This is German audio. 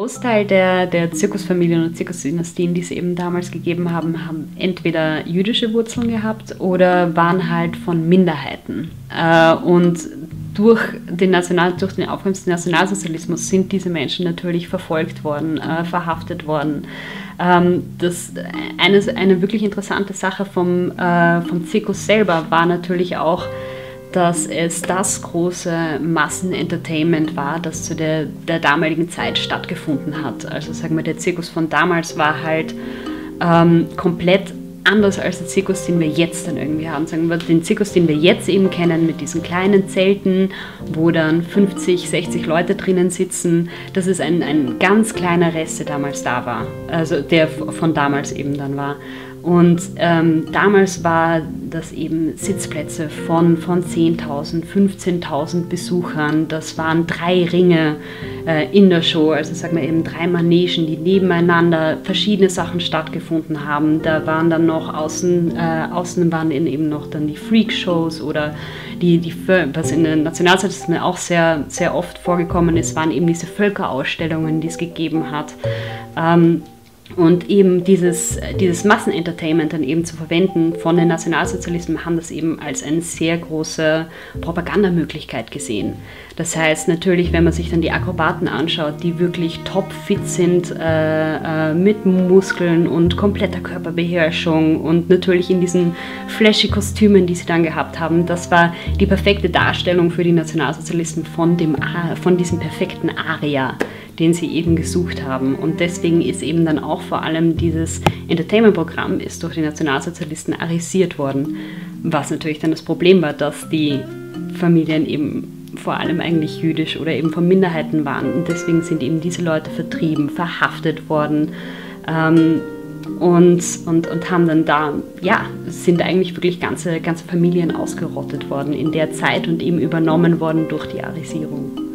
Großteil der Zirkusfamilien und Zirkusdynastien, die es eben damals gegeben haben, haben entweder jüdische Wurzeln gehabt oder waren halt von Minderheiten. Und durch den Aufkommen des Nationalsozialismus sind diese Menschen natürlich verfolgt worden, verhaftet worden. Eine wirklich interessante Sache vom Zirkus selber war natürlich auch, dass es das große Massenentertainment war, das zu der damaligen Zeit stattgefunden hat. Also sagen wir, der Zirkus von damals war halt komplett anders als der Zirkus, den wir jetzt dann irgendwie haben. Sagen wir, den Zirkus, den wir jetzt eben kennen, mit diesen kleinen Zelten, wo dann 50, 60 Leute drinnen sitzen, das ist ein ganz kleiner Rest, der damals da war. Also der von damals eben dann war. Und damals war das eben Sitzplätze von 10.000, 15.000 Besuchern. Das waren 3 Ringe in der Show, also sagen wir eben 3 Manegen, die nebeneinander verschiedene Sachen stattgefunden haben. Da waren dann noch außen waren eben noch dann die Freak-Shows oder was in den Nationalsozialismen auch sehr, sehr oft vorgekommen ist, waren eben diese Völkerausstellungen, die es gegeben hat. Und eben dieses Massenentertainment dann eben zu verwenden von den Nationalsozialisten haben das eben als eine sehr große Propagandamöglichkeit gesehen. Das heißt natürlich, wenn man sich dann die Akrobaten anschaut, die wirklich topfit sind, mit Muskeln und kompletter Körperbeherrschung und natürlich in diesen flashy Kostümen, die sie dann gehabt haben, das war die perfekte Darstellung für die Nationalsozialisten von diesem perfekten Aria, den sie eben gesucht haben. Und deswegen ist eben dann auch vor allem dieses Entertainment-Programm ist durch die Nationalsozialisten arisiert worden, was natürlich dann das Problem war, dass die Familien eben vor allem eigentlich jüdisch oder eben von Minderheiten waren. Und deswegen sind eben diese Leute vertrieben, verhaftet worden und haben dann sind eigentlich wirklich ganze Familien ausgerottet worden in der Zeit und eben übernommen worden durch die Arisierung.